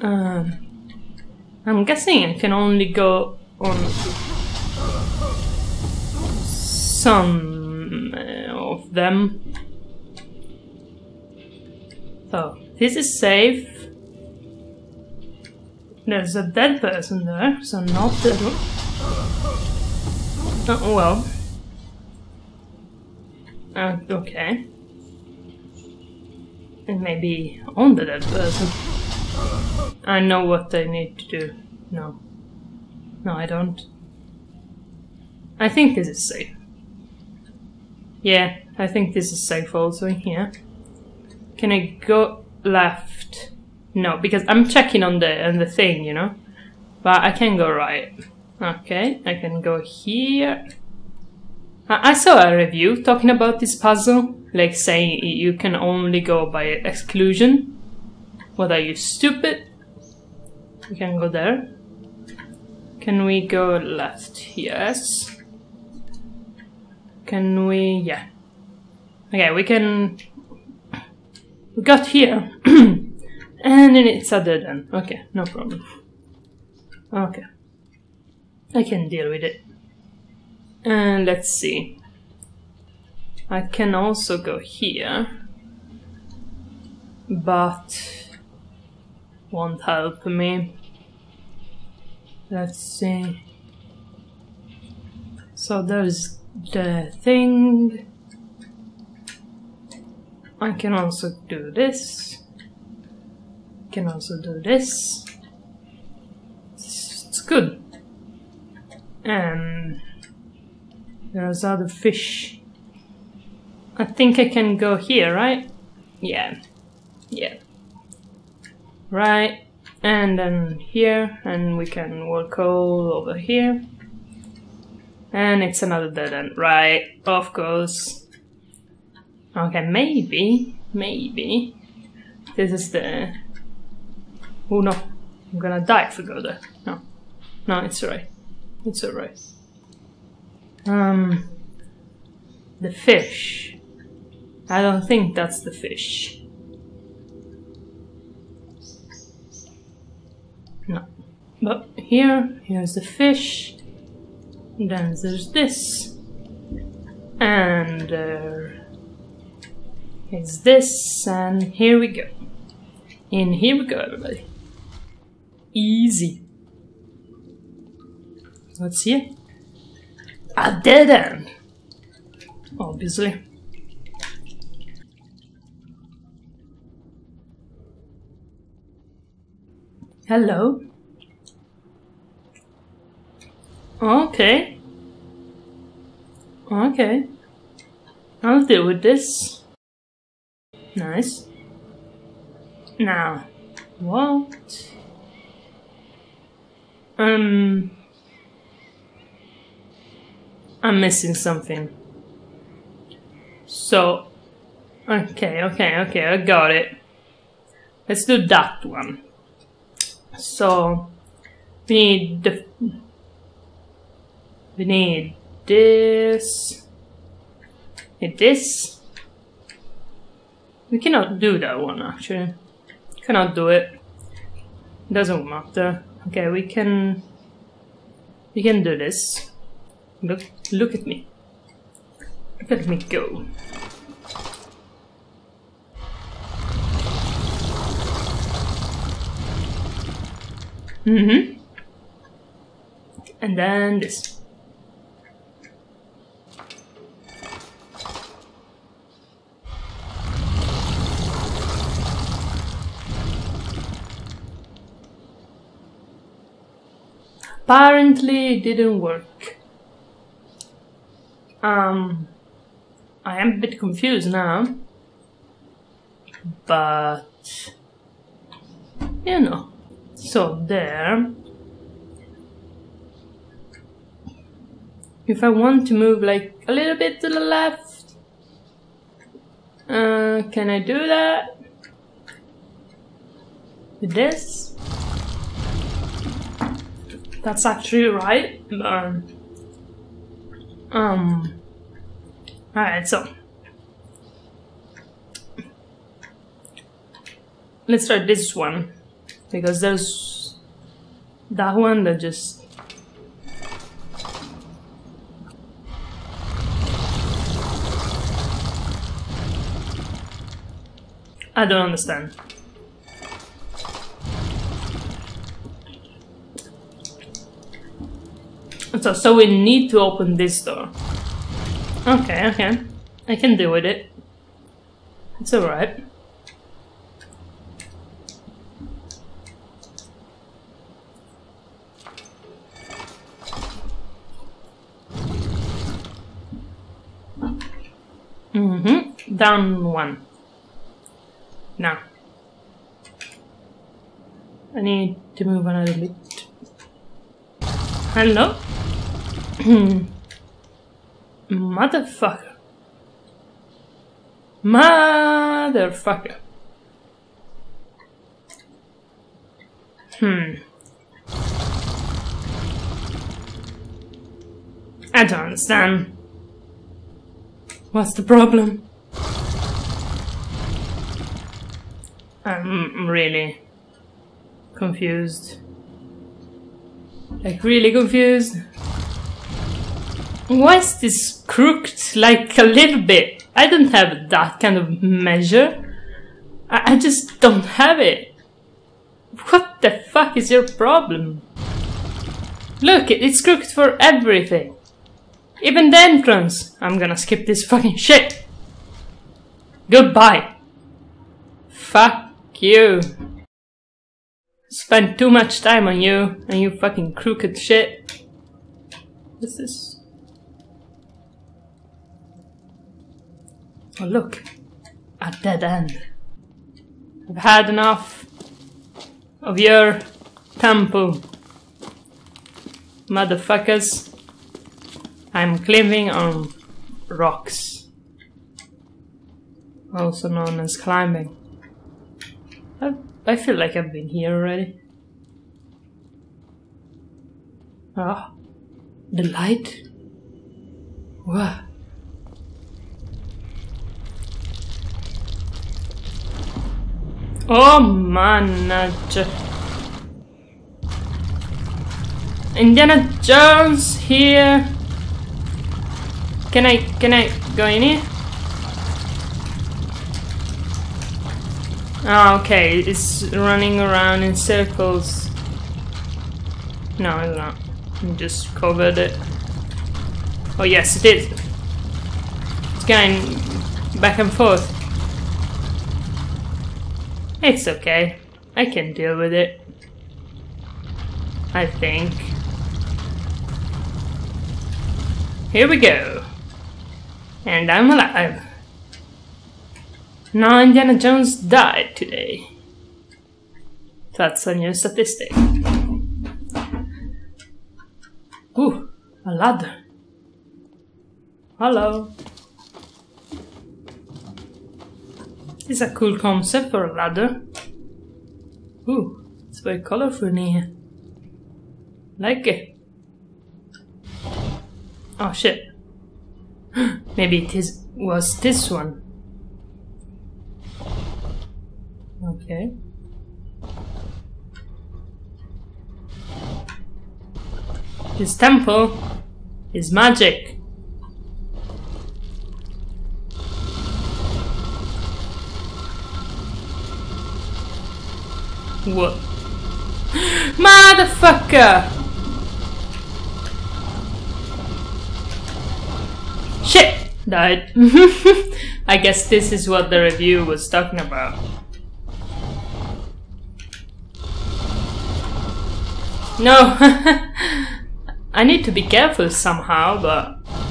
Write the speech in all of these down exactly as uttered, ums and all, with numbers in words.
Um, I'm guessing I can only go on some uh, of them. So, this is safe. There's a dead person there, so not dead one. Oh, well. Uh, okay. It may be on the dead person. I know what I need to do. No. No, I don't. I think this is safe. Yeah, I think this is safe also here. Can I go left? No, because I'm checking on the on the thing, you know? But I can go right. Okay, I can go here. I, I saw a review talking about this puzzle, like saying you can only go by exclusion. What are you, stupid? We can go there. Can we go left? Yes. Can we... yeah. Okay, we can... We got here. And then it's a dead end. Okay, no problem. Okay. I can deal with it. And let's see. I can also go here. But... won't help me. Let's see. So there's the thing. I can also do this. Can also do this. It's, it's good. And there's other fish. I think I can go here, right? Yeah. Yeah. Right. And then here, and we can walk all over here. And it's another dead end. Right, of course. Okay, maybe, maybe this is the... oh no, I'm gonna die if we go there. No, no, it's alright. It's alright. Um, the fish. I don't think that's the fish. No. But here, here's the fish. Then there's this. And there is this. And here we go. And here we go, everybody. Easy. Let's see it. A dead end. Obviously. Hello. Okay. Okay. I'll deal with this. Nice. Now, what? Um, I'm missing something. So, okay, okay, okay, I got it. Let's do that one. So, we need the... We need this... Need this... We cannot do that one, actually. Cannot do it. Doesn't matter. Okay, we can... We can do this. Look, look at me. Look at me go. Mm-hmm. And then this. Apparently it didn't work. Um, I am a bit confused now. But, you know. So there. If I want to move like a little bit to the left, uh, can I do that? With this? That's actually right. Um, um Alright, so let's try this one. Because there's that one that just... I don't understand. So, so we need to open this door. Okay, okay. I can deal with it. It's alright. Mm-hmm. Down one. Now. I need to move another bit. Hello? Motherfucker. Motherfucker. Hmm. I don't understand. What's the problem? I'm really confused. Like, really confused. Why is this crooked like a little bit? I don't have that kind of measure. I, I just don't have it. What the fuck is your problem? Look, it's crooked for everything. Even the entrance. I'm gonna skip this fucking shit. Goodbye. Fuck you. Spent too much time on you and you fucking crooked shit. What's this? Oh look, a dead end. I've had enough of your temple, motherfuckers. I'm climbing on rocks, also known as climbing. I, I feel like I've been here already. Ah, the light. What? Oh mannaggia. Indiana Jones here. Can I can I go in here? Oh, okay, it's running around in circles. No, it's not. I just covered it. Oh yes, it is. It's going back and forth. It's okay. I can deal with it. I think. Here we go. And I'm alive. No, Indiana Jones died today. That's a new statistic. Ooh, a ladder. Hello. This is a cool concept for a ladder. Ooh, it's very colorful in here. Like it. Oh shit. Maybe it is was this one. Okay. This temple is magic. What? Motherfucker! Shit! Died. I guess this is what the review was talking about. No! I need to be careful somehow, but...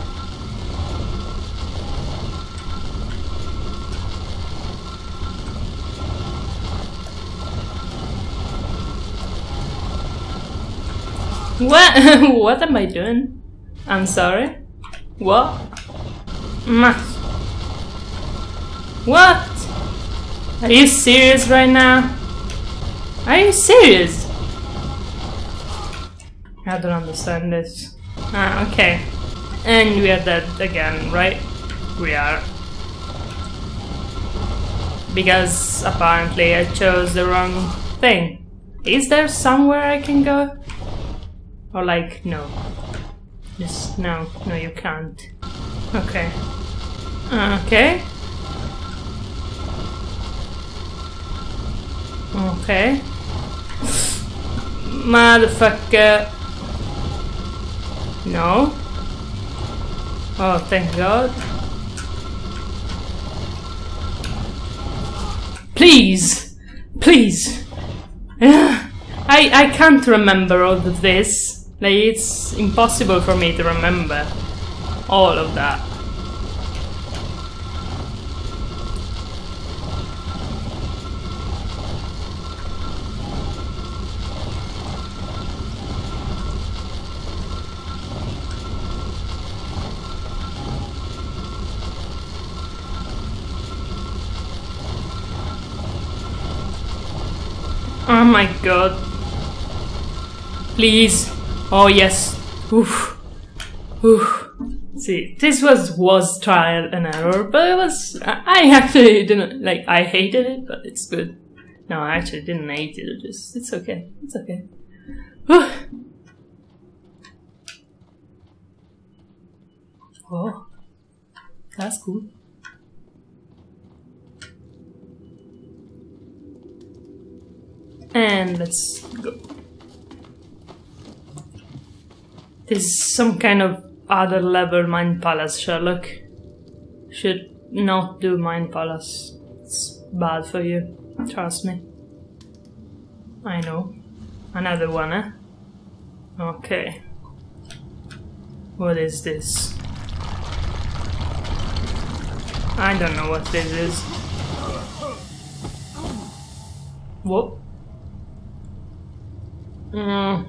What? What am I doing? I'm sorry? What? What? Are you serious right now? Are you serious? I don't understand this. Ah, okay. And we are dead again, right? We are. Because apparently I chose the wrong thing. Is there somewhere I can go? Or like, no. Just, no, no you can't. Okay. Okay. Okay. Motherfucker. No. Oh, thank God. Please! Please! I, I can't remember all of this. Like, it's impossible for me to remember all of that. Oh my God. Please. Oh yes. Oof. Oof. See, this was was trial and error, but it was. I actually didn't like. I hated it, but it's good. No, I actually didn't hate it. It just, it's okay. It's okay. Whew. Oh, that's cool. And let's go. This is some kind of other level Mind Palace, Sherlock. Should not do Mind Palace. It's bad for you. Trust me. I know. Another one, eh? Okay. What is this? I don't know what this is. What? Mm.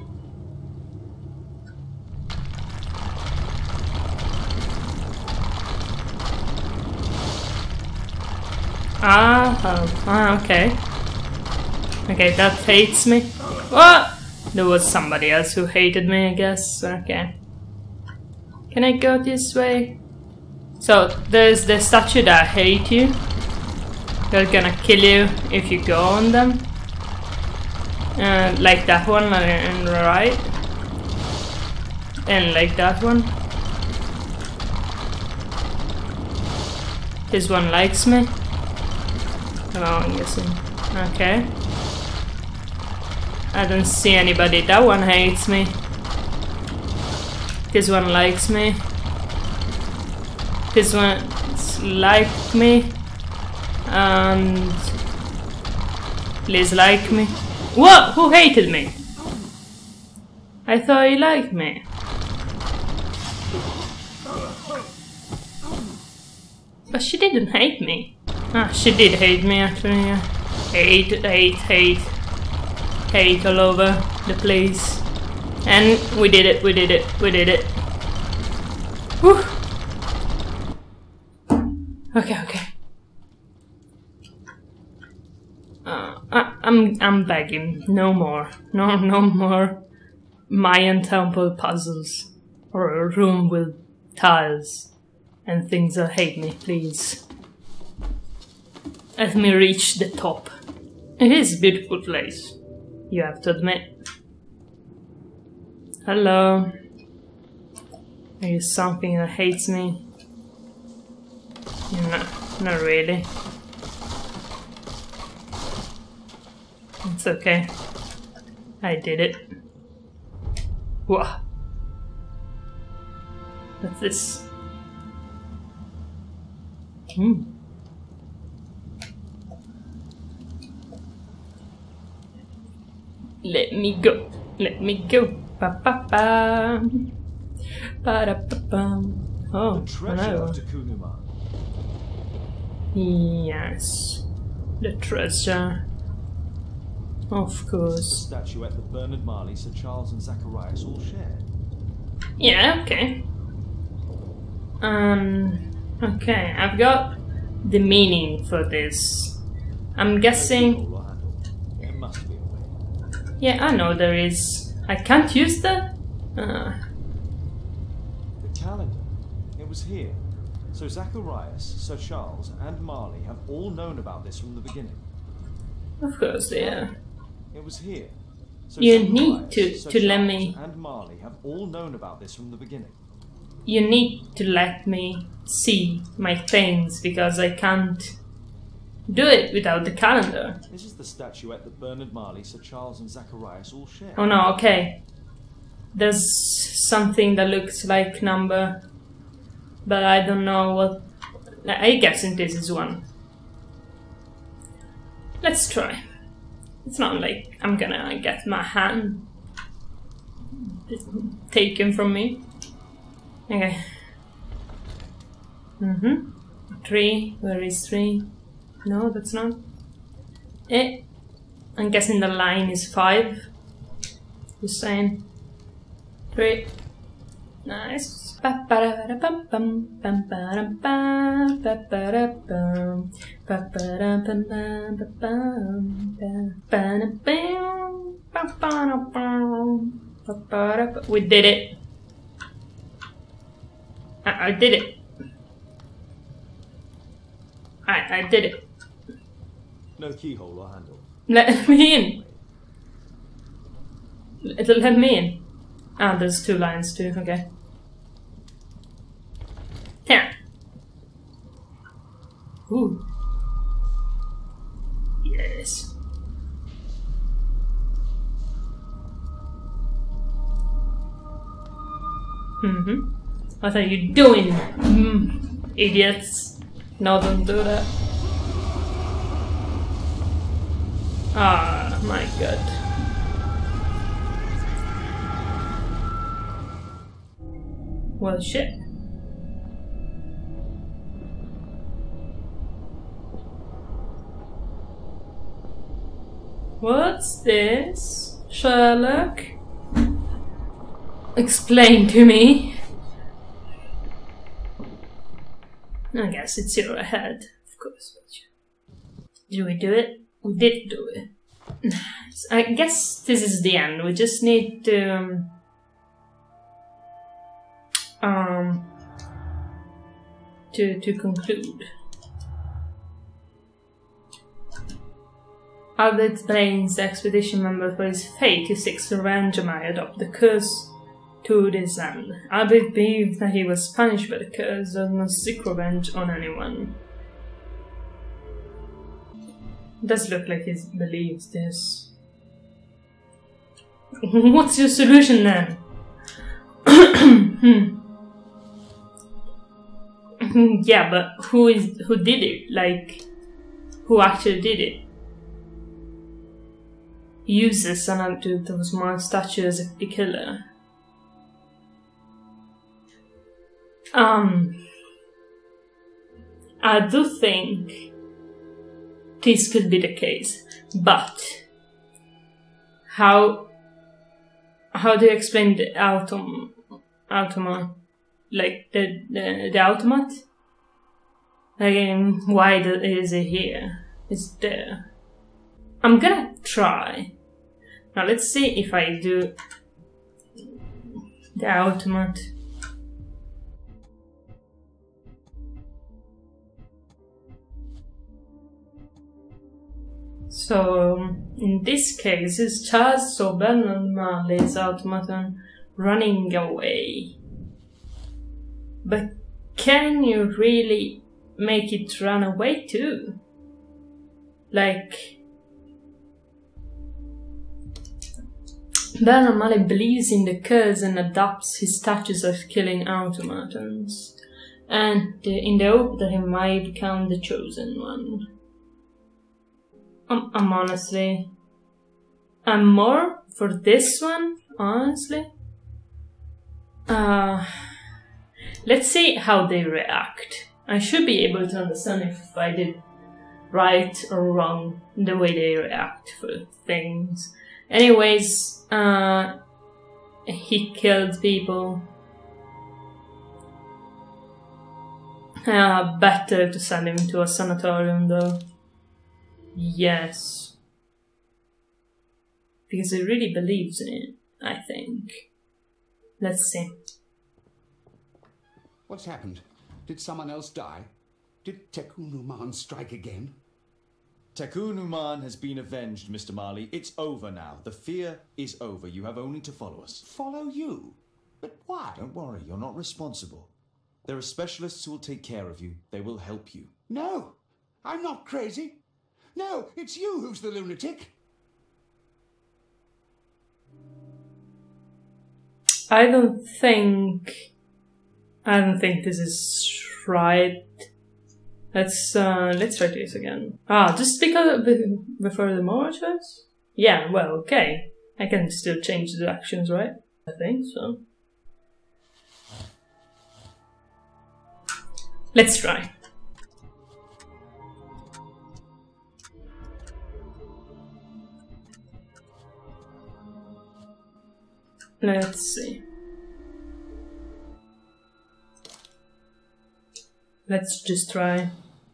Ah, oh, ah, okay. Okay, that hates me. What? There was somebody else who hated me, I guess. Okay. Can I go this way? So, there's the statue that hate you. They're gonna kill you if you go on them. Uh, like that one on the right. And like that one. This one likes me. Oh, I'm guessing. Okay. I don't see anybody. That one hates me. This one likes me. This one likes me. And please like me. What? Who hated me? I thought he liked me. But she didn't hate me. Ah, she did hate me actually, yeah. Hate, hate, hate. Hate all over the place. And we did it, we did it, we did it. Whew. Okay, okay. Uh, I, I'm I'm begging, no more, no no more Mayan temple puzzles or a room with tiles and things that hate me, please. Let me reach the top. It is a beautiful place, you have to admit. Hello. Are you something that hates me? No, not really. It's okay. I did it. Whoa. What's this? Hmm. Let me go. Let me go. Ba ba ba. Ba da ba ba. Oh, the treasure hello. of Takunuma. Yes. The treasure. Of course. The statuette that Bernard Marley, Sir Charles and Zacharias all shared. Yeah, okay. Um, okay, I've got the meaning for this. I'm guessing... There must be a way. Yeah, I know there is. I can't use that? Uh, The calendar. It was here. So Zacharias, Sir Charles and Marley have all known about this from the beginning. of course, yeah. It was here, So You Zacharias, need to- Sir to let Charles me- and Marley have all known about this from the beginning. You need to let me see my things because I can't do it without the calendar. This is the statuette that Bernard Marley, Sir Charles and Zacharias all share. Oh no, okay. There's something that looks like number, but I don't know what. I guess this is one. Let's try. It's not like I'm gonna get my hand taken from me. Okay. Mm-hmm. Three. Where is three? No, that's not. Eh. I'm guessing the line is five. Just saying. Three. Nice. We did it. I, I did it. I, I did it. No keyhole or handle. Let me in. It'll let me in. Ah, there's two lines too, okay. Yeah. Ooh. Yes. Mm-hmm. What are you doing, mm, idiots? No, don't do that. Ah, my god. Well, shit. What's this, Sherlock? Explain to me. I guess it's your head, of course. Did we do it? We did do it. I guess this is the end. We just need to um, um to to conclude. Albert blames the expedition member for his fate. He seeks revenge and I adopt the curse to this end. Albert believed that he was punished by the curse, does not seek revenge on anyone. It does look like he believes this. What's your solution then? Yeah, but who is who did it? Like, who actually did it? He uses another those small statue as the killer. Um, I do think this could be the case, but how how do you explain the autom automat, like the the, the automat? Again, why the, is it here? It's there. I'm gonna try. Now let's see if I do the automat. So, in this case, it's Charles saw Bernard Marley's automaton running away. But can you really make it run away too? Like, Bernard Marley believes in the curse and adopts his status of killing automatons, and uh, in the hope that he might become the chosen one. I'm, I'm honestly, I'm more for this one, honestly. Uh, let's see how they react. I should be able to understand if I did right or wrong the way they react for things. Anyways, uh, he killed people. Uh, better to send him to a sanatorium though. Yes. Because he really believes in it, I think. Let's see. What's happened? Did someone else die? Did Tecun Uman strike again? Tekun Uman has been avenged, Mister Marley. It's over now. The fear is over. You have only to follow us. Follow you? But why? Don't worry, you're not responsible. There are specialists who will take care of you. They will help you. No, I'm not crazy. No, it's you who's the lunatic. I don't think... I don't think this is right. Let's, uh, let's try this again. Ah, just because before the moral choice? Yeah, well, okay. I can still change the actions, right? I think so. Let's try. Let's see. Let's just try.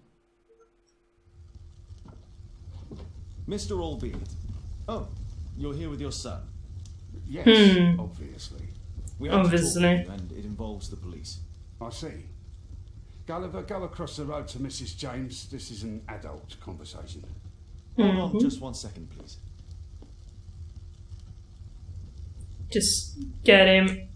Mister Albeit. Oh, you're here with your son. Yes, Hmm. obviously. We have Obviously. to talk to you, and it involves the police. I see. Gulliver, go across the road to Missus James. This is an adult conversation. Hold Mhm. on just one second, please. Just get him.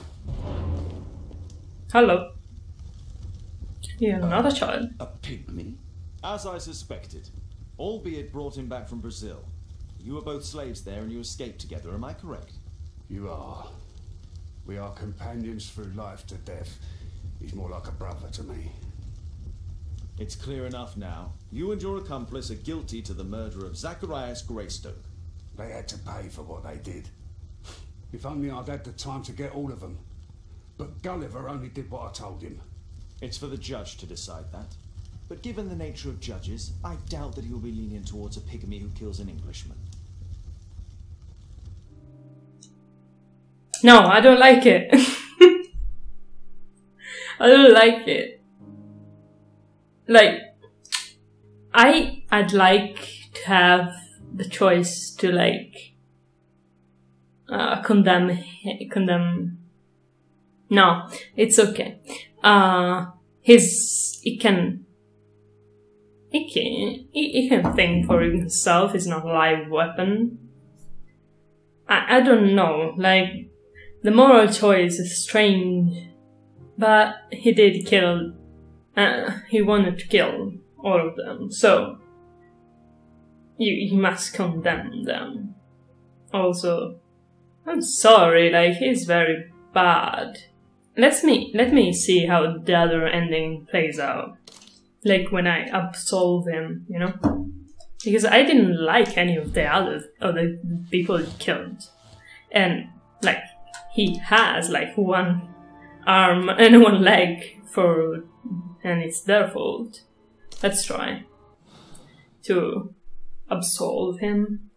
Hello. You're another child. A pygmy? As I suspected, Albeit brought him back from Brazil. You were both slaves there and you escaped together, am I correct? You are. We are companions through life to death. He's more like a brother to me. It's clear enough now. You and your accomplice are guilty to the murder of Zacharias Greystoke. They had to pay for what they did. If only I'd had the time to get all of them. But Gulliver only did what I told him. It's for the judge to decide that. But given the nature of judges, I doubt that he'll be lenient towards a pygmy who kills an Englishman. No, I don't like it. I don't like it. Like, I, I'd like to have the choice to like, uh, condemn, condemn. No, it's okay. Uh, his, he can, he can, he, he can think for himself. It's not a live weapon. I, I don't know, like, the moral choice is strange, but he did kill, uh, he wanted to kill all of them, so you, you must condemn them. Also, I'm sorry, like, he's very bad. Let me, let me see how the other ending plays out. Like, when I absolve him, you know? Because I didn't like any of the other, of the people he killed. And, like, he has, like, one arm and one leg for, and it's their fault. Let's try to absolve him.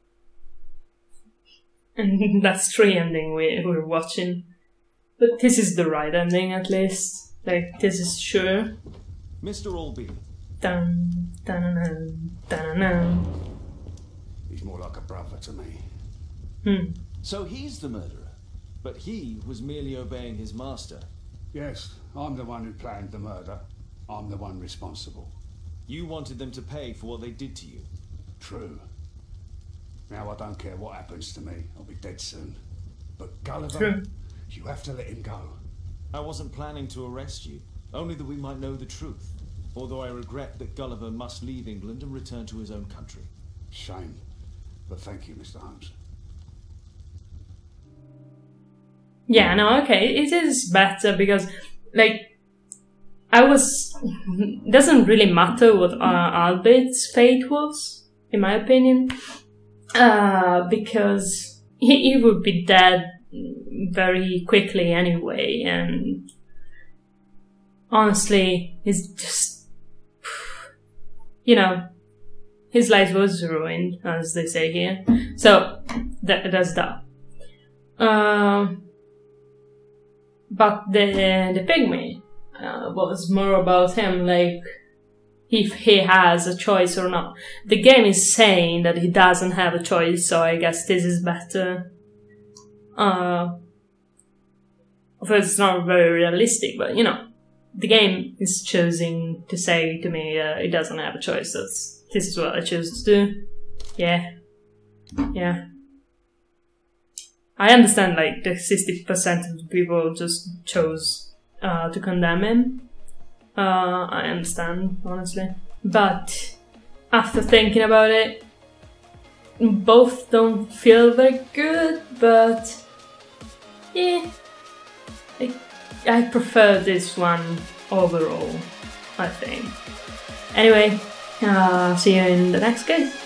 And that's the ending we, we're watching. But this is the right ending, at least. Like, this is sure. Mister Albeit. Dun, dun, dun, dun, dun. He's more like a brother to me. Hmm. So he's the murderer, but he was merely obeying his master. Yes, I'm the one who planned the murder. I'm the one responsible. You wanted them to pay for what they did to you. True. Now I don't care what happens to me. I'll be dead soon. But Gulliver, True. you have to let him go. I wasn't planning to arrest you, only that we might know the truth. Although I regret that Gulliver must leave England and return to his own country. Shame. But thank you, Mister Holmes. Yeah, no, okay, it is better because, like, I was... It doesn't really matter what uh, Albert's fate was, in my opinion, uh, because he, he would be dead very quickly anyway, and honestly, it's just, you know, his life was ruined, as they say here, so that, that's that. Uh, But the the pygmy uh, was more about him, like if he has a choice or not. The game is saying that he doesn't have a choice, so I guess this is better. Uh, of course, it's not very realistic, but you know, the game is choosing to say to me uh, he doesn't have a choice. That's this is what I chose to do. Yeah. Yeah. I understand, like, the sixty percent of the people just chose uh, to condemn him. Uh, I understand, honestly. But, after thinking about it, both don't feel very good, but... yeah. I, I prefer this one overall, I think. Anyway, uh, see you in the next case.